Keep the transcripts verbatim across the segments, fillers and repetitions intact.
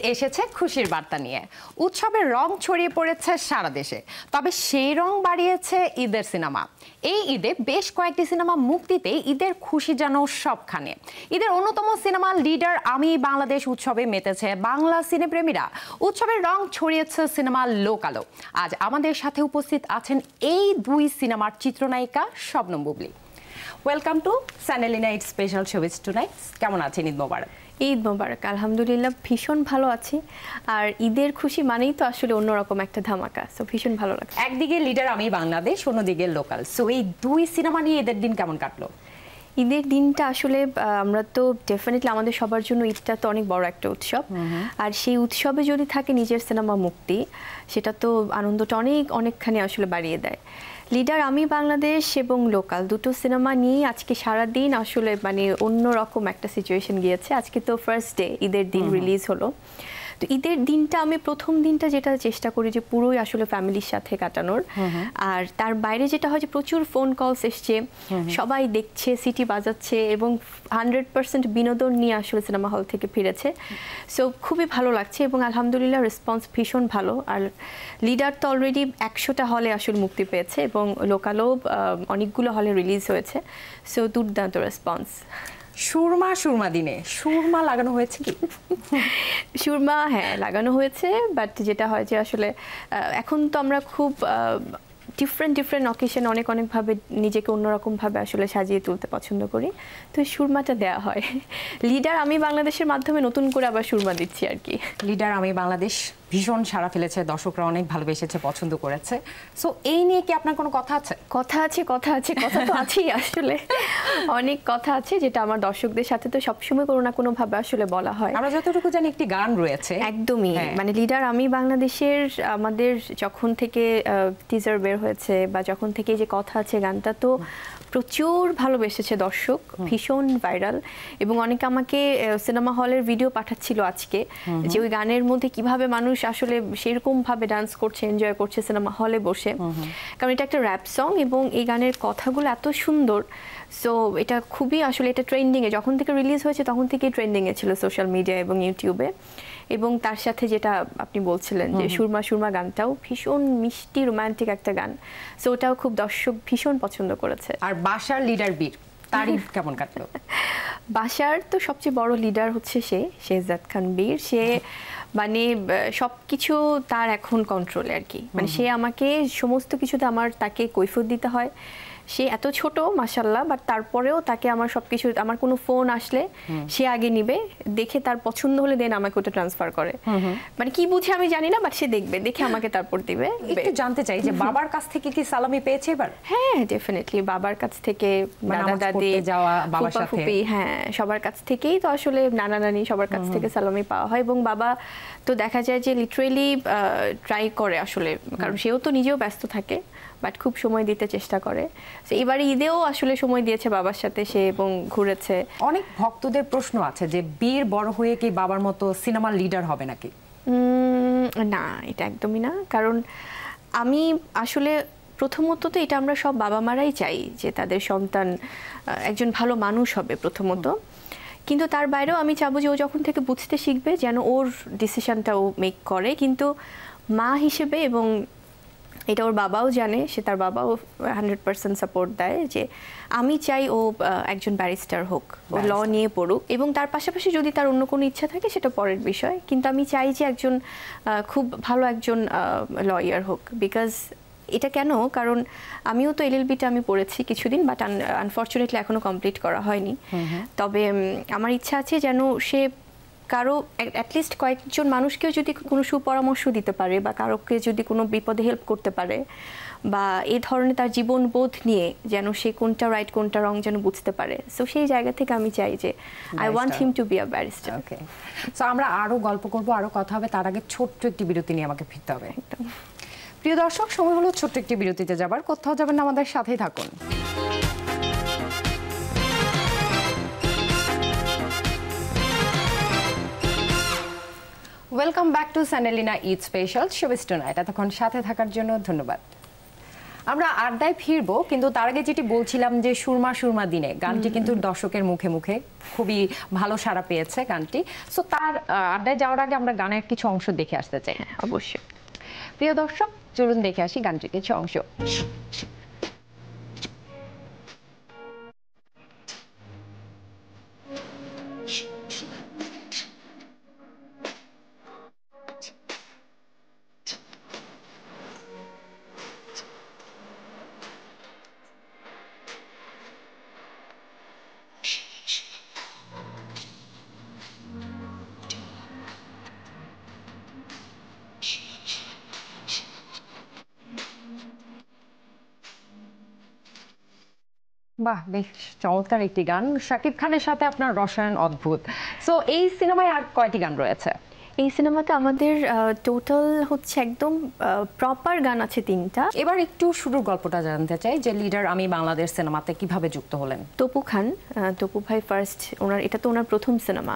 এসেছে খুশির বার্তা নিয়ে। উৎসবের রং ছড়িয়ে পড়েছে সারা দেশে, তবে সেই রং বাড়িয়েছে ঈদের সিনেমা। এই ঈদে বেশ কয়েকটি সিনেমা মুক্তিতে ঈদের খুশি যেন সবখানে। ঈদের অন্যতম সিনেমা লিডার আমি বাংলাদেশ উৎসবে মেতেছে বাংলা সিনেপ্রেমীরা। উৎসবের রং ছড়িয়েছে সিনেমা লোকালো। আজ আমাদের সাথে উপস্থিত আছেন এই দুই সিনেমার চিত্রনায়িকা শবনম বুবলি। ওয়েলকাম টু স্যানেলিনা ইট স্পেশাল শোবিজ টুনাইট। কেমন আছেন? ঈদ মোবারক। ঈদ মোবারক। আলহামদুলিল্লাহ ভীষণ ভালো আছি। আর ঈদের খুশি মানেই তো আসলে অন্যরকম একটা ধামাকা, সো ভীষণ ভালো লাগছে। একদিকে লিডার আমি বাংলাদেশ, অন্যদিকে লোকাল, সো এই দুই সিনেমা নিয়ে ঈদের দিন কেমন কাটলো? ঈদের দিনটা আসলে আমরা তো ডেফিনেটলি আমাদের সবার জন্য ঈদটা তো অনেক বড় একটা উৎসব, আর সেই উৎসবে যদি থাকে নিজের সিনেমা মুক্তি, সেটা তো আনন্দটা অনেক অনেকখানি আসলে বাড়িয়ে দেয়। লিডার আমি বাংলাদেশ এবং লোকাল দুটো সিনেমা নিয়ে আজকে সারাদিন আসলে মানে অন্যরকম একটা সিচুয়েশন গিয়েছে। আজকে তো ফার্স্ট ডে, ঈদের দিন রিলিজ হলো। তো ঈদের দিনটা আমি প্রথম দিনটা যেটা চেষ্টা করি যে পুরোই আসলে ফ্যামিলির সাথে কাটানোর। আর তার বাইরে যেটা হয় যে প্রচুর ফোন কলস এসছে, সবাই দেখছে, সিটি বাজাচ্ছে এবং হান্ড্রেড পার্সেন্ট বিনোদন নিয়ে আসলে সিনেমা হল থেকে ফিরেছে। সো খুবই ভালো লাগছে এবং আলহামদুলিল্লাহ রেসপন্স ভীষণ ভালো। আর লিডার তো অলরেডি একশোটা হলে আসলে মুক্তি পেয়েছে এবং লোকালও অনেকগুলো হলে রিলিজ হয়েছে। সো দুর্দান্ত রেসপন্স। সুরমা সুরমা দিনে সুরমা লাগানো হয়েছে কি? সুরমা হ্যাঁ লাগানো হয়েছে, বাট যেটা হয় যে আসলে এখন তো আমরা খুব ডিফারেন্ট ডিফারেন্ট অকেশন অনেক অনেকভাবে নিজেকে অন্যরকমভাবে আসলে সাজিয়ে তুলতে পছন্দ করি, তো সুরমাটা দেওয়া হয়। লিডার আমি বাংলাদেশের মাধ্যমে নতুন করে আবার সুরমা দিচ্ছি আর কি। লিডার আমি বাংলাদেশ ভীষণ সাড়া ফেলেছে, দর্শকরা অনেক ভালোবেসেছে, পছন্দ করেছে। সো এই নিয়ে কি আপনার কোনো কথা আছে? কথা আছে কথা আছে কথা তো আছেই আসলে, অনেক কথা আছে যেটা আমার দর্শকদের সাথে তো সবসময় কোনো না কোনো ভাবে আসলে বলা হয়। আমরা যতটুকু জানি একটি গান রয়েছে। একদমই, মানে লিডার আমি বাংলাদেশের আমাদের যখন থেকে টিজার বের হয়েছে বা যখন থেকে যে কথা আছে গানটা তো প্রচুর ভালোবেসেছে দর্শক, ভীষণ ভাইরাল। এবং অনেকে আমাকে সিনেমা হলের ভিডিও পাঠাচ্ছিল আজকে যে ওই গানের মধ্যে কিভাবে মানুষ আসলে সেরকম ভাবে ডান্স করছে, এনজয় করছে সিনেমা হলে বসে, কারণ এটা একটা র্যাপ সং এবং এই গানের কথাগুলো এত সুন্দর। সো এটা খুবই আসলে এটা ট্রেন্ডিংয়ে যখন থেকে রিলিজ হয়েছে তখন থেকেই ট্রেন্ডিংয়ে ছিল সোশ্যাল মিডিয়া এবং ইউটিউবে। এবং তার সাথে যেটা আপনি বলছিলেন যে সুরমা সুরমা গানটাও ভীষণ মিষ্টি রোমান্টিক একটা গান, সো ওটাও খুব দর্শক ভীষণ পছন্দ করেছে। আর বাসার লিডার বীর তারিফ কেমন কাটলো? বাসার তো সবচেয়ে বড় লিডার হচ্ছে সে শেহজাদ খান বীর। সে মানে সব কিছু তার এখন কন্ট্রোলে আর কি, মানে সে আমাকে সমস্ত কিছুতে আমার তাকে কৈফিয়ত দিতে হয়। সে এত ছোট মাশাআল্লাহ, বাট তারপরেও তাকে আমার সবকিছু, আমার কোনো ফোন আসলে সে আগে নিবে, দেখে তার পছন্দ হলে দেন আমাকে ওটা ট্রান্সফার করে। মানে কি বুঝে আমি জানি না, বাট সে দেখবে, দেখে আমাকে তারপর দিবে। একটু জানতে চাই যে বাবার কাছ থেকে কি সালামি পেয়েছে এবার? হ্যাঁ ডেফিনেটলি, বাবার কাছ থেকে, দাদা দাদি, যাওয়া বাবার সাথে, হ্যাঁ সবার কাছ থেকেই তো আসলে নানা নানি সবার কাছ থেকে সালামি পাওয়া হয়। এবং বাবা তো দেখা যায় যে লিটারেলি ট্রাই করে আসলে, কারণ সেও তো নিজেও ব্যস্ত থাকে, বাট খুব সময় দিতে চেষ্টা করে। এবারে ঈদেও আসলে সময় দিয়েছে বাবার সাথে সে এবং ঘুরেছে। অনেক ভক্তদের প্রশ্ন আছে যে বীর বড় হয়ে কি বাবার মতো সিনেমার লিডার হবে নাকি? না, এটা একদমই না। কারণ আমি আসলে প্রথমত তো এটা আমরা সব বাবা মারাই চাই যে তাদের সন্তান একজন ভালো মানুষ হবে প্রথমত, কিন্তু তার বাইরেও আমি চাবো যে ও যখন থেকে বুঝতে শিখবে যেন ওর ডিসিশনটা ও মেক করে। কিন্তু মা হিসেবে, এবং এটা ওর বাবাও জানে, সে তার বাবাও হান্ড্রেড পার্সেন্ট সাপোর্ট দেয় যে আমি চাই ও একজন ব্যারিস্টার হোক, ও ল নিয়ে পড়ুক, এবং তার পাশাপাশি যদি তার অন্য কোনো ইচ্ছা থাকে সেটা পরের বিষয়, কিন্তু আমি চাই যে একজন খুব ভালো একজন লয়ার হোক। বিকজ এটা কেন, কারণ আমিও তো এলএলবিটা আমি পড়েছি কিছুদিন, বাট আনফর্চুনেটলি এখনো কমপ্লিট করা হয়নি। তবে আমার ইচ্ছা আছে যেন সে কারো অ্যাটলিস্ট কয়েকজন মানুষকেও যদি কোনো সুপরামর্শ দিতে পারে বা কারোকে যদি কোনো বিপদে হেল্প করতে পারে বা এই ধরনের তার জীবনবোধ নিয়ে যেন সে কোনটা রাইট কোনটা রং যেন বুঝতে পারে। সো সেই জায়গা থেকে আমি চাই যে I want him to be a barrister. Okay, so আমরা আরও গল্প করবো, আরও কথা হবে, তার আগে ছোট্ট একটি বিরতি নিয়ে আমাকে ফিরতে হবে। প্রিয় দর্শক, সময় হলো ছোট্ট একটি বিরতিতে যাবার, কোথাও যাবেন না, আমাদের সাথেই থাকুন। ওয়েলকাম ব্যাক টু স্যানেলিনা ঈদ স্পেশাল শোবিজ টুনাইট। এতক্ষণ সাথে থাকার জন্য ধন্যবাদ। আমরা আড্ডায় ফিরবো, কিন্তু তার আগে যেটি বলছিলাম যে সুরমা সুরমা দিনে গানটি কিন্তু দর্শকের মুখে মুখে খুবই ভালো সাড়া পেয়েছে গানটি। সো তার আড্ডায় যাওয়ার আগে আমরা গানের কিছু অংশ দেখে আসতে চাই। অবশ্যই। প্রিয় দর্শক, চলুন দেখে আসি গানটির কিছু অংশ। বাহ, বেশ চমৎকার একটি গান। শাকিব খানের সাথে আপনার রসায়ন অদ্ভুত। সো এই সিনেমায় আর কয়টি গান রয়েছে? এই সিনেমাতে আমাদের টোটাল হচ্ছে একদম প্রপার গান আছে তিনটা। এবার একটু শুরুর গল্পটা জানতে চাই, যে লিডার আমি বাংলাদেশ সিনেমাতে কিভাবে যুক্ত হলেন? তপু খান, তপু ভাই ফার্স্ট, ওনার এটা তো ওনার প্রথম সিনেমা।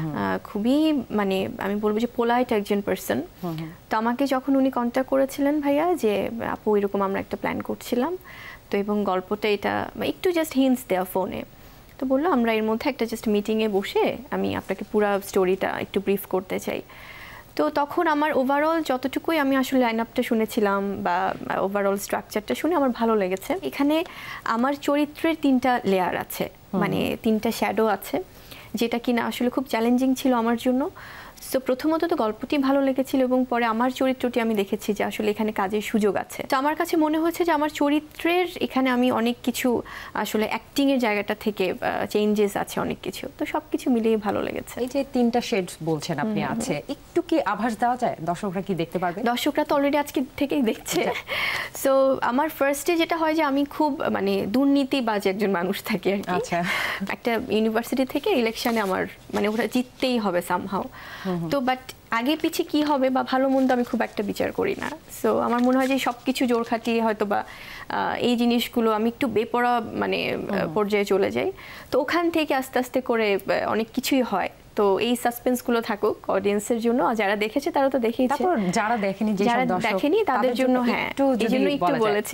খুবই মানে আমি বলবো যে পোলাইট একজন পার্সন। তো আমাকে যখন উনি কন্ট্যাক্ট করেছিলেন ভাইয়া যে আপু এরকম আমরা একটা প্ল্যান করছিলাম, তো এবং গল্পটা এটা একটু জাস্ট হিন্টস দেওয়া ফোনে, তো বললো আমরা এর মধ্যে একটা জাস্ট মিটিংয়ে বসে আমি আপনাকে পুরো স্টোরিটা একটু ব্রিফ করতে চাই। তো তখন আমার ওভারঅল যতটুকুই আমি আসলে লাইন আপটা শুনেছিলাম বা ওভারঅল স্ট্রাকচারটা শুনে আমার ভালো লেগেছে। এখানে আমার চরিত্রের তিনটা লেয়ার আছে, মানে তিনটা শ্যাডো আছে, যেটা কিনা আসলে খুব চ্যালেঞ্জিং ছিল আমার জন্য। সো প্রথমত তো গল্পটি ভালো লেগেছিল, এবং পরে আমার চরিত্রটি আমি দেখেছি যে আসলে এখানে কাজের সুযোগ আছে। তো আমার কাছে মনে হয়েছে যে আমার চরিত্রের এখানে আমি অনেক কিছু আসলে অ্যাক্টিংয়ের জায়গাটা থেকে চেঞ্জেস আছে অনেক কিছু, তো সব কিছু মিলিয়ে ভালো লেগেছে। এই যে তিনটা শেডস বলছেন আপনি আছে, একটু কি আভাস দেওয়া যায়? দর্শকরা কি দেখতে পারবে? দর্শকরা তো অলরেডি আজকে থেকেই দেখছে। সো আমার ফার্স্টে যেটা হয় যে আমি খুব মানে দুর্নীতিবাজ একজন মানুষ থাকি আর কি। আচ্ছা। একটা ইউনিভার্সিটি থেকে ইলেকশনে আমার মানে ওটা জিততেই হবে সামহাও। তো বাট আগে পিছে কি হবে বা ভালো মন্দ আমি খুব একটা বিচার করি না। সো আমার মনে হয় যে সব কিছু জোর খাটিয়ে হয়তো বা এই জিনিসগুলো আমি একটু বেপরোয়া মানে পর্যায়ে চলে যাই। তো ওখান থেকে আস্তে আস্তে করে অনেক কিছুই হয়। তো এই সাসপেন্সগুলো থাকুক অডিয়েন্সের জন্য, আর যারা দেখেছে তারা তো দেখেইছে, তারপর যারা দেখেনি, যারা দেখেনি তাদের জন্য হ্যাঁ এই জন্য একটু বলেছি।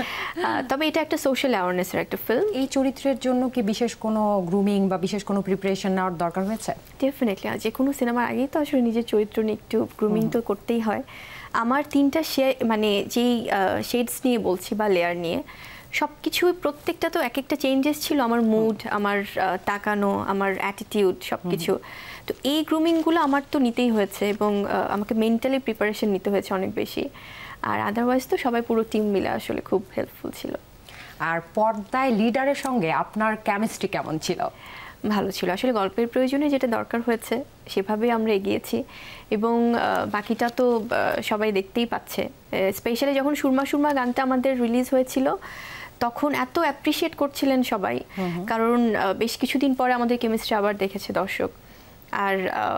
তবে এটা একটা সোশ্যাল অ্যাওয়ারনেসের একটা ফিল্ম। এই চরিত্রের জন্য কি বিশেষ কোনো গ্রুমিং বা বিশেষ কোনো প্রিপারেশন নেওয়ার দরকার হয়েছে? ডেফিনেটলি, আর যে কোনো সিনেমার আগেই তো আসলে নিজের চরিত্র নিয়ে একটু গ্রুমিং তো করতেই হয়। আমার তিনটা শে মানে যেই শেডস নিয়ে বলছি বা লেয়ার নিয়ে, সব কিছুই প্রত্যেকটা তো এক একটা চেঞ্জেস ছিল। আমার মুড, আমার তাকানো, আমার অ্যাটিটিউড সব কিছু। তো এই গ্রুমিংগুলো আমার তো নিতেই হয়েছে, এবং আমাকে মেন্টালি প্রিপারেশন নিতে হয়েছে অনেক বেশি। আর আদারওয়াইজ তো সবাই পুরো টিম মিলে আসলে খুব হেল্পফুল ছিল। আর পর্দায় লিডারের সঙ্গে আপনার কেমিস্ট্রি কেমন ছিল? ভালো ছিল আসলে, গল্পের প্রয়োজনে যেটা দরকার হয়েছে সেভাবেই আমরা এগিয়েছি, এবং বাকিটা তো সবাই দেখতেই পাচ্ছে। স্পেশালি যখন সুরমা সুরমা গানটা আমাদের রিলিজ হয়েছিল তখন এত অ্যাপ্রিসিয়েট করছিলেন সবাই, কারণ বেশ কিছুদিন পরে আমাদের কেমিস্ট্রি আবার দেখেছে দর্শক। আর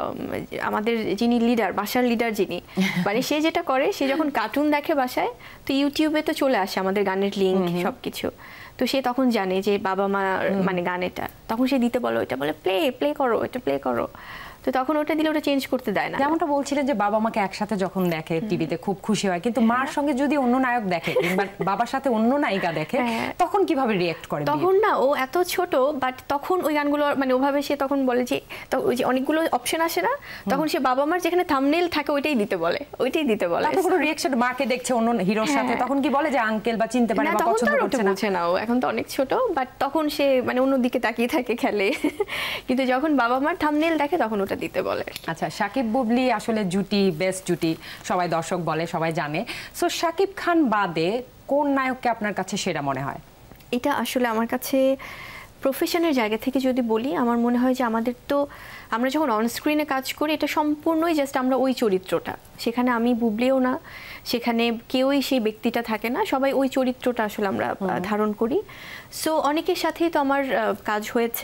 আমাদের যিনি লিডার, বাসার লিডার যিনি, মানে সে যেটা করে, সে যখন কার্টুন দেখে বাসায়, তো ইউটিউবে তো চলে আসে আমাদের গানের লিঙ্ক সবকিছু। তো সে তখন জানে যে বাবা মা মানে গান এটা, তখন সে দিতে বলো, এটা বলে প্লে প্লে করো, এটা প্লে করো। তো তখন ওটা দিলে ওটা চেঞ্জ করতে দেয় না। যেমনটা বলছিলেন যে বাবা মাকে একসাথে যখন দেখে টিভিতে খুব খুশি হয়, কিন্তু মার সঙ্গে যদি অন্য নায়ক দেখে কিংবা বাবার সাথে অন্য নায়িকা দেখে, তখন কিভাবে রিঅ্যাক্ট করে? তখন না, ও এত ছোট, বাট তখন ওই গানগুলো মানে ওভাবে সে তখন বলে যে, ওই যে অনেকগুলো অপশন আসে না, তখন সে বাবা মার যেখানে থাম্বনেইল থাকে ওইটাই দিতে বলে, ওইটাই দিতে বলে। তখন কোনো রিঅ্যাকশন, মাকে দেখছে অন্য হিরোর সাথে, তখন কি বলে যে আঙ্কেল বা চিনতে পারে বা পছন্দ করছে না? না, ও এখন তো অনেক ছোট, বাট তখন সে মানে অন্য দিকে তাকিয়ে থাকে, খেলে। কিন্তু যখন বাবা মার থাম্বনেইল দেখে তখন ওটা দিতে বলে। আচ্ছা, শাকিব বুবলি আসলে জুটি, বেস্ট জুটি সবাই দর্শক বলে, সবাই জানে। সো শাকিব খান বাদে কোন নায়ককে আপনার কাছে সেরা মনে হয়? এটা আসলে আমার কাছে প্রফেশনের জায়গা থেকে যদি বলি, আমার মনে হয় যে আমাদের তো আমরা যখন অনস্ক্রিনে কাজ করি, এটা সম্পূর্ণই জাস্ট আমরা ওই চরিত্রটা, সেখানে আমি বুবলিও না, সেখানে কেউই সেই ব্যক্তিটা থাকে না, সবাই ওই চরিত্রটা আসলে আমরা ধারণ করি। সো অনেকের সাথেই তো আমার কাজ হয়েছে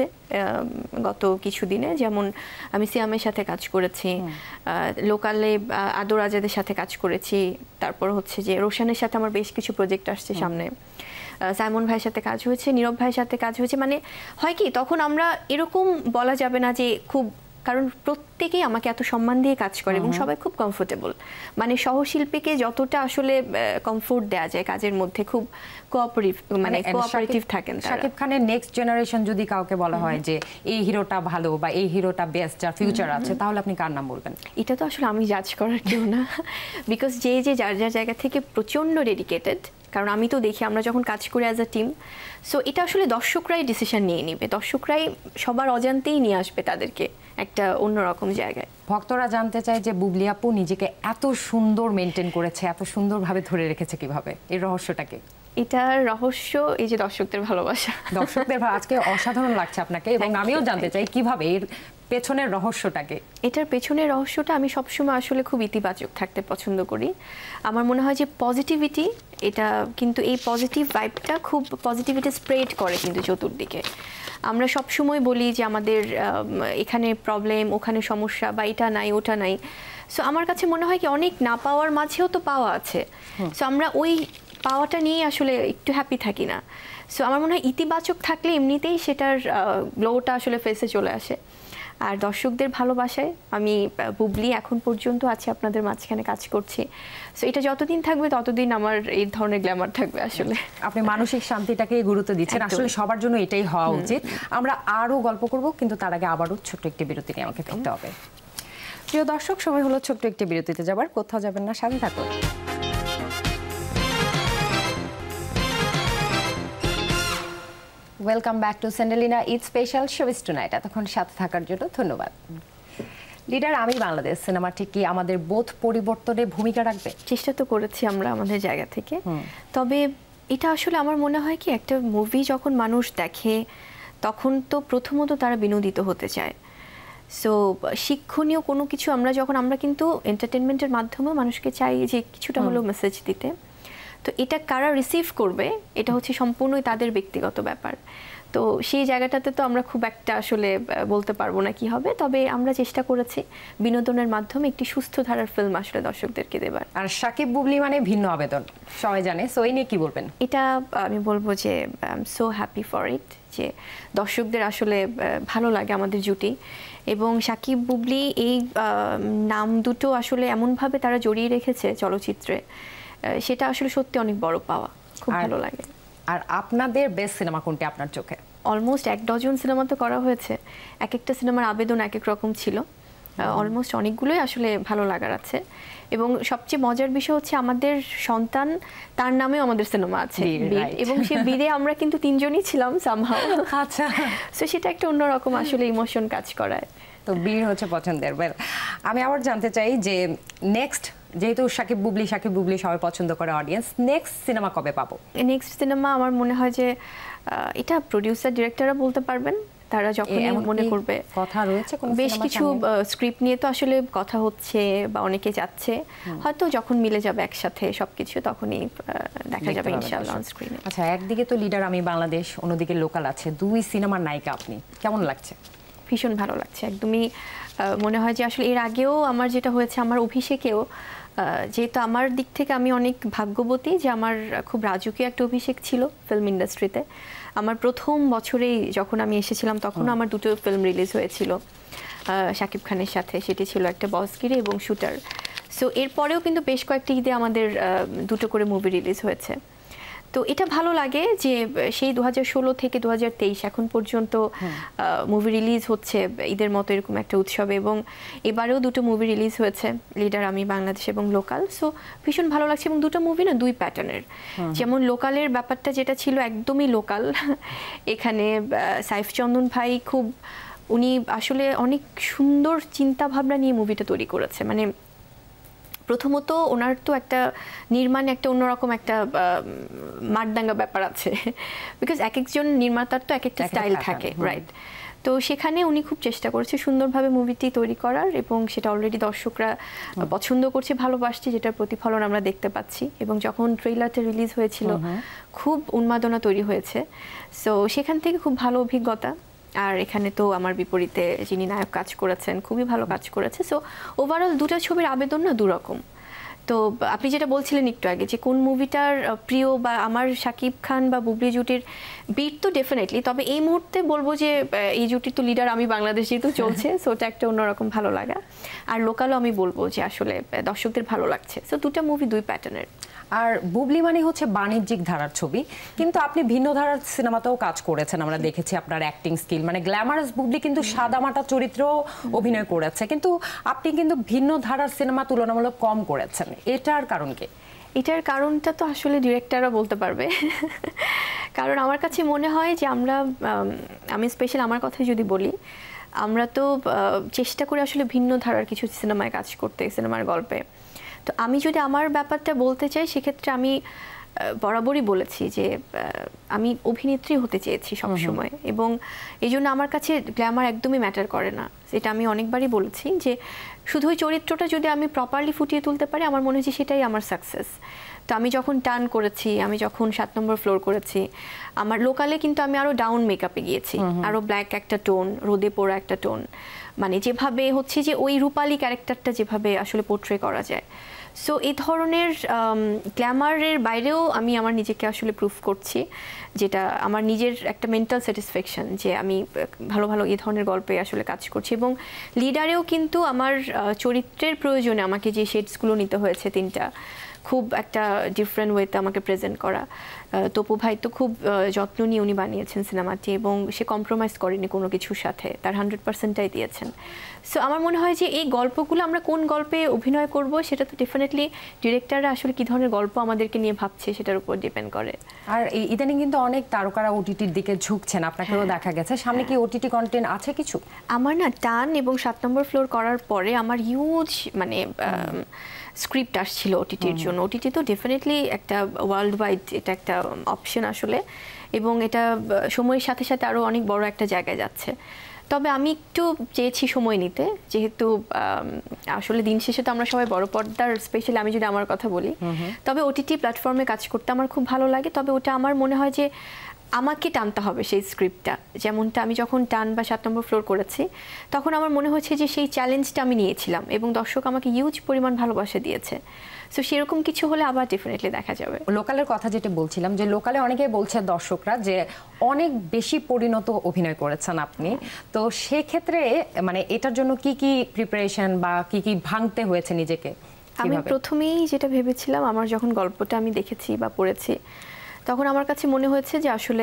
গত কিছুদিনে, যেমন আমি সিয়ামের সাথে কাজ করেছি, লোকালে আদর আজাদের সাথে কাজ করেছি, তারপর হচ্ছে যে রোশানের সাথে আমার বেশ কিছু প্রজেক্ট আসছে সামনে, সাইমন ভাইয়ের সাথে কাজ হয়েছে, নীরব ভাইয়ের সাথে কাজ হয়েছে। মানে হয় কি, তখন আমরা এরকম বলা যাবে না যে খুব কারণ প্রত্যেকেই আমাকে এত সম্মান দিয়ে কাজ করে এবং সবাই খুব কমফোর্টেবল, মানে সহশিল্পীকে যতটা আসলে কমফোর্ট দেওয়া যায় কাজের মধ্যে, খুব কোঅপারেটিভ মানে কোঅপারেটিভ থাকেন তারা। শাকিব খানের নেক্সট জেনারেশন যদি কাউকে বলা হয় যে এই হিরোটা ভালো বা এই হিরোটা বেস্ট, যার ফিউচার আছে, তাহলে আপনি কার নাম বলবেন? এটা তো আসলে আমি জাজ করার কেউ না, বিকজ যে যে যার যার জায়গা থেকে প্রচণ্ড ডেডিকেটেড, কারণ আমি তো দেখি আমরা যখন কাজ করি অ্যাজ আ টিম, সো এটা আসলে দর্শকরাই ডিসিশন নিয়ে নিবে, দর্শকরাই সবার অজান্তেই নিয়ে আসবে তাদেরকে একটা অন্যরকম জায়গায়। ভক্তরা জানতে চায় যে বুবলি আপু নিজেকে এত সুন্দর মেনটেন করেছে, এত সুন্দরভাবে ধরে রেখেছে কিভাবে, এর রহস্যটাকে? এটার রহস্য এই যে দর্শকদের ভালোবাসা। দর্শকদের আজকে অসাধারণ লাগছে আপনাকে, এবং আমিও জানতে চাই কিভাবে, এর পেছনের রহস্যটাকে। এটার পেছনের রহস্যটা আমি সবসময় আসলে খুব ইতিবাচক থাকতে পছন্দ করি। আমার মনে হয় যে পজিটিভিটি, এটা কিন্তু এই পজিটিভ ভাইবটা খুব পজিটিভিটি স্প্রেড করে কিন্তু চতুর্দিকে। আমরা সবসময় বলি যে আমাদের এখানে প্রবলেম, ওখানে সমস্যা, বা এটা নাই ওটা নাই। সো আমার কাছে মনে হয় কি অনেক না পাওয়ার মাঝেও তো পাওয়া আছে, সো আমরা ওই পাওয়াটা নিয়ে আসলে একটু হ্যাপি থাকি না। সো আমার মনে হয় ইতিবাচক থাকলে এমনিতেই সেটার গ্লোটা আসলে ফেসে চলে আসে। আর দর্শকদের ভালোবাসায় আমি বুবলি এখন পর্যন্ত আছি, আপনাদের মাঝখানে কাজ করছি, সো এটা যতদিন থাকবে ততদিন আমার এই ধরনের গ্ল্যামার থাকবে। আসলে আপনি মানসিক শান্তিটাকে গুরুত্ব দিচ্ছেন, আসলে সবার জন্য এটাই হওয়া উচিত। আমরা আরও গল্প করব, কিন্তু তার আগে আবারও ছোট্ট একটি বিরতি নিয়ে আমাকে ফিরতে হবে। প্রিয় দর্শক, সময় হলো ছোট্ট একটি বিরতিতে যাবার, কোথাও যাবেন না, সাথে থাকুন। ওয়েলকাম ব্যাক টু সেন্ডেলিনা ঈদ স্পেশাল শোবিজ টুনাইট। এতক্ষণ সাথে থাকার জন্য ধন্যবাদ। লিডার, আমি বাংলাদেশ সিনেমা ঠিক কি আমাদের বোধ পরিবর্তনে ভূমিকা রাখবে? চেষ্টা তো করেছি আমরা আমাদের জায়গা থেকে, তবে এটা আসলে আমার মনে হয় কি একটা মুভি যখন মানুষ দেখে তখন তো প্রথমত তারা বিনোদিত হতে চায়। সো শিক্ষণীয় কোনো কিছু আমরা যখন আমরা কিন্তু এন্টারটেনমেন্টের মাধ্যমে মানুষকে চাই যে কিছুটা হলেও মেসেজ দিতে, তো এটা কারা রিসিভ করবে এটা হচ্ছে সম্পূর্ণই তাদের ব্যক্তিগত ব্যাপার। তো সেই জায়গাটাতে তো আমরা খুব একটা আসলে বলতে পারবো না কি হবে, তবে আমরা চেষ্টা করেছি বিনোদনের মাধ্যমে একটি সুস্থ ধারার ফিল্ম আসলে দর্শকদেরকে দেবার। আর শাকিব বুবলি মানে ভিন্ন আবেদন, সবাই জানে, সো এই নিয়ে কি বলবেন? এটা আমি বলবো যে I am so happy for it, যে দর্শকদের আসলে ভালো লাগে আমাদের জুটি, এবং শাকিব বুবলি এই নাম দুটো আসলে এমনভাবে তারা জড়িয়ে রেখেছে চলচ্চিত্রে, সেটা আসলে সত্যি অনেক বড় পাওয়া, খুব ভালো লাগে। আর আপনাদের বেস্ট সিনেমা কোনটি আপনার চোখে? অলমোস্ট এক ডজন সিনেমা তো করা হয়েছে, এক একটা সিনেমার আবেদন এক এক রকম ছিল, অলমোস্ট অনেকগুলোই আসলে ভালো লাগার আছে। এবং সবচেয়ে মজার বিষয় হচ্ছে আমাদের সন্তান, তার নামেও আমাদের সিনেমা আছে বীর, এবং সেই বীরে আমরা কিন্তু তিনজনই ছিলাম সামহাও। আচ্ছা, সো সেটা একটা অন্যরকম আসলে ইমোশন কাজ করায়। তো বীর হচ্ছে পছন্দের। ওয়েল, আমি আবার জানতে চাই যে নেক্সট, যেহেতু শাকিব বুবলি শাকিব বুবলি সবাই পছন্দ করে অডিয়েন্স, নেক্সট সিনেমা কবে পাবো? নেক্সট সিনেমা আমার মনে হয় যে এটা প্রোডিউসার ডিরেক্টররা বলতে পারবেন, তারা যখন মনে করবে। কথা রয়েছে কোন বেশ কিছু স্ক্রিপ্ট নিয়ে তো আসলে কথা হচ্ছে বা অনেকে যাচ্ছে, হয়তো যখন মিলে যাবে একসাথে সবকিছু তখনই দেখা যাবে ইনশাআল্লাহ অন স্ক্রিনে। আচ্ছা, একদিকে তো লিডার আমি বাংলাদেশ, অন্যদিকে লোকাল আছে, দুই সিনেমার নায়িকা আপনি, কেমন লাগছে? ভীষণ ভালো লাগছে, একদমই মনে হয় যে আসলে এর আগেও আমার যেটা হয়েছে, আমার অভিষেকেও, যেহেতু আমার দিক থেকে আমি অনেক ভাগ্যবতী যে আমার খুব রাজকীয় একটা অভিষেক ছিল ফিল্ম ইন্ডাস্ট্রিতে। আমার প্রথম বছরেই যখন আমি এসেছিলাম তখন আমার দুটো ফিল্ম রিলিজ হয়েছিল শাকিব খানের সাথে, সেটি ছিল একটা বসগিরি এবং শুটার। সো এরপরেও কিন্তু বেশ কয়েকটি ঈদে আমাদের দুটো করে মুভি রিলিজ হয়েছে। তো এটা ভালো লাগে যে সেই দু হাজার ষোলো থেকে দু হাজার তেইশ এখন পর্যন্ত মুভি রিলিজ হচ্ছে ঈদের মতো এরকম একটা উৎসবে, এবং এবারেও দুটো মুভি রিলিজ হয়েছে, লিডার আমি বাংলাদেশ এবং লোকাল। সো ভীষণ ভালো লাগছে, এবং দুটো মুভি না দুই প্যাটার্নের। যেমন লোকালের ব্যাপারটা যেটা ছিল একদমই লোকাল, এখানে সাইফ চন্দন ভাই খুব, উনি আসলে অনেক সুন্দর চিন্তা ভাবনা নিয়ে মুভিটা তৈরি করেছে। মানে প্রথমত ওনার তো একটা নির্মাণে একটা অন্যরকম একটা মারদাঙ্গা ব্যাপার আছে, বিকজ এক একজন নির্মাতার তো এক একটা স্টাইল থাকে, রাইট? তো সেখানে উনি খুব চেষ্টা করেছে সুন্দরভাবে মুভিটি তৈরি করার, এবং সেটা অলরেডি দর্শকরা পছন্দ করছে, ভালোবাসছে, যেটার প্রতিফলন আমরা দেখতে পাচ্ছি। এবং যখন ট্রেইলারটা রিলিজ হয়েছিল খুব উন্মাদনা তৈরি হয়েছে, সো সেখান থেকে খুব ভালো অভিজ্ঞতা। আর এখানে তো আমার বিপরীতে যিনি নায়ক কাজ করেছেন খুবই ভালো কাজ করেছে। সো ওভারঅল দুটো ছবির আবেদন না দুরকম, তো আপনি যেটা বলছিলেন একটু আগে যে কোন মুভিটার প্রিয় বা আমার শাকিব খান বা বুবলি জুটির বিট তো ডেফিনেটলি, তবে এই মুহূর্তে বলবো যে এই জুটির তো লিডার আমি বাংলাদেশ যেহেতু চলছে, সো ওটা একটা অন্যরকম ভালো লাগা। আর লোকালও আমি বলবো যে আসলে দর্শকদের ভালো লাগছে, সো দুটা মুভি দুই প্যাটার্নের। আর বুবলি মানে হচ্ছে বাণিজ্যিক ধারার ছবি, কিন্তু আপনি ভিন্ন ধারার সিনেমাতেও কাজ করেছেন, আমরা দেখেছি আপনার অ্যাক্টিং স্কিল, মানে গ্ল্যামারাস বুবলি কিন্তু সাদামাটা চরিত্র অভিনয় করেছে, কিন্তু আপনি কিন্তু ভিন্ন ধারার সিনেমা তুলনামূলক কম করেছেন, এটার কারণ কি? এটার কারণটা তো আসলে ডিরেক্টররা বলতে পারবে, কারণ আমার কাছে মনে হয় যে আমরা, আমি স্পেশাল আমার কথাই যদি বলি, আমরা তো চেষ্টা করি আসলে ভিন্ন ধারার কিছু সিনেমায় কাজ করতে, সিনেমার গল্পে। তো আমি যদি আমার ব্যাপারটা বলতে চাই, সেক্ষেত্রে আমি বরাবরই বলেছি যে আমি অভিনেত্রী হতে চেয়েছি সবসময়, এবং এই জন্য আমার কাছে গ্ল্যামার একদমই ম্যাটার করে না। এটা আমি অনেকবারই বলেছি যে শুধু ওই চরিত্রটা যদি আমি প্রপারলি ফুটিয়ে তুলতে পারি, আমার মনে হচ্ছে সেটাই আমার সাকসেস। তো আমি যখন টান করেছি, আমি যখন সাত নম্বর ফ্লোর করেছি, আমার লোকালে কিন্তু আমি আরও ডাউন মেকআপে গিয়েছি, আরও ব্ল্যাক একটা টোন, রোদে পোড়া একটা টোন, মানে যেভাবে হচ্ছে যে ওই রূপালী ক্যারেক্টারটা যেভাবে আসলে পোর্ট্রে করা যায়। সো এই ধরনের গ্ল্যামারের বাইরেও আমি আমার নিজেকে আসলে প্রুফ করছি, যেটা আমার নিজের একটা মেন্টাল স্যাটিসফ্যাকশন যে আমি ভালো ভালো এই ধরনের গল্পে আসলে কাজ করছি। এবং লিডারেও কিন্তু আমার চরিত্রের প্রয়োজনে আমাকে যে শেডসগুলো নিতে হয়েছে তিনটা, খুব একটা ডিফারেন্ট ওয়েতে আমাকে প্রেজেন্ট করা। তপু ভাই তো খুব যত্ন নিয়ে উনি বানিয়েছেন সিনেমাটি, এবং সে কম্প্রোমাইজ করেনি কোনো কিছুর সাথে, তার হান্ড্রেড পার্সেন্টটাই দিয়েছেন। সো আমার মনে হয় যে এই গল্পগুলো আমরা কোন গল্পে অভিনয় করব, সেটা তো ডেফিনেটলি ডিরেক্টররা আসলে কী ধরনের গল্প আমাদেরকে নিয়ে ভাবছে সেটার উপর ডিপেন্ড করে। আর ইদানিং কিন্তু অনেক তারকারা ওটিটির দিকে ঝুঁকছেন, আপনাকেও দেখা গেছে, সামনে কি ওটিটি কন্টেন্ট আছে কিছু? আমার না টান এবং সাত নম্বর ফ্লোর করার পরে আমার হিউজ মানে স্ক্রিপ্ট আসছিল ওটিটির জন্য। ওটিটি তো ডেফিনেটলি একটা ওয়ার্ল্ড ওয়াইড এটা একটা অপশন আসলে, এবং এটা সময়ের সাথে সাথে আরও অনেক বড় একটা জায়গায় যাচ্ছে। তবে আমি একটু চেয়েছি সময় নিতে, যেহেতু আসলে দিন শেষে তো আমরা সবাই বড় পর্দার, স্পেশালি আমি যদি আমার কথা বলি, তবে ওটিটি প্ল্যাটফর্মে কাজ করতে আমার খুব ভালো লাগে। তবে ওটা আমার মনে হয় যে আমাকে টানতে হবে সেই স্ক্রিপ্টটা, যেমনটা আমি যখন টান বা সাত নম্বর ফ্লোর করেছি, তখন আমার মনে হচ্ছে যে সেই চ্যালেঞ্জটা আমি নিয়েছিলাম, এবং দর্শক আমাকে হিউজ পরিমাণ ভালোবাসা দিয়েছে। সো সেরকম কিছু হলে আবার ডেফিনেটলি দেখা যাবে। লোকালের কথা যেটা বলছিলাম, যে লোকালে অনেকেই বলছে দর্শকরা যে অনেক বেশি পরিণত অভিনয় করেছেন আপনি, তো সেক্ষেত্রে মানে এটার জন্য কি কি প্রিপারেশন বা কি কি ভাঙতে হয়েছে নিজেকে? আমি প্রথমেই যেটা ভেবেছিলাম, আমার যখন গল্পটা আমি দেখেছি বা পড়েছি, তখন আমার কাছে মনে হয়েছে যে আসলে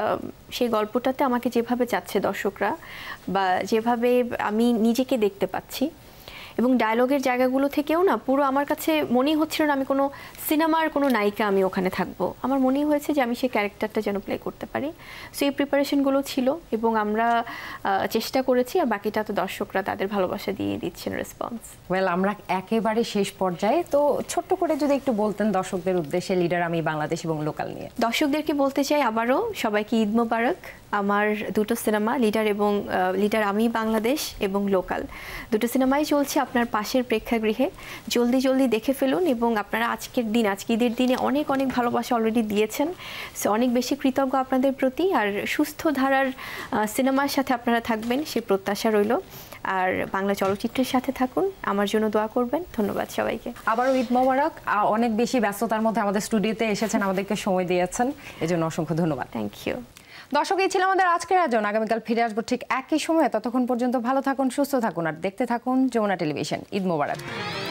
সেই গল্পটাতে আমাকে যেভাবে চাচ্ছে দর্শকরা, বা যেভাবে আমি নিজেকে দেখতে পাচ্ছি, এবং ডায়লগের জায়গাগুলো থেকেও না পুরো আমার কাছে মনেই হচ্ছিল না আমি কোনো সিনেমার কোনো নায়িকা আমি ওখানে থাকবো। আমার মনেই হয়েছে যে আমি সেই ক্যারেক্টারটা যেন প্লে করতে পারি। সো এই প্রিপারেশনগুলো ছিল, এবং আমরা চেষ্টা করেছি, আর বাকিটা তো দর্শকরা তাদের ভালোবাসা দিয়ে দিচ্ছেন রেসপন্স। ওয়েল, আমরা একেবারে শেষ পর্যায়ে, তো ছোট্ট করে যদি একটু বলতেন দর্শকদের উদ্দেশ্যে লিডার আমি বাংলাদেশ এবং লোকাল নিয়ে। দর্শকদেরকে বলতে চাই আবারও সবাইকে ঈদ মোবারক। আমার দুটো সিনেমা, লিডার এবং লিডার আমি বাংলাদেশ এবং লোকাল, দুটো সিনেমাই চলছে আপনার পাশের প্রেক্ষাগৃহে। জলদি জলদি দেখে ফেলুন, এবং আপনারা আজকের দিন, আজকে ঈদের দিনে অনেক অনেক ভালোবাসা অলরেডি দিয়েছেন, সো অনেক বেশি কৃতজ্ঞ আপনাদের প্রতি। আর সুস্থ ধারার সিনেমার সাথে আপনারা থাকবেন সে প্রত্যাশা রইল, আর বাংলা চলচ্চিত্রের সাথে থাকুন, আমার জন্য দোয়া করবেন। ধন্যবাদ সবাইকে। আবারও ঈদ মোবারক। অনেক বেশি ব্যস্ততার মধ্যে আমাদের স্টুডিওতে এসেছেন, আমাদেরকে সময় দিয়েছেন, এজন্য অসংখ্য ধন্যবাদ। Thank you. দর্শক, এই ছিল আমাদের আজকের আয়োজন। আগামীকাল ফিরে আসবো ঠিক একই সময়ে। ততক্ষণ পর্যন্ত ভালো থাকুন, সুস্থ থাকুন, আর দেখতে থাকুন যমুনা টেলিভিশন। ঈদ মোবারক।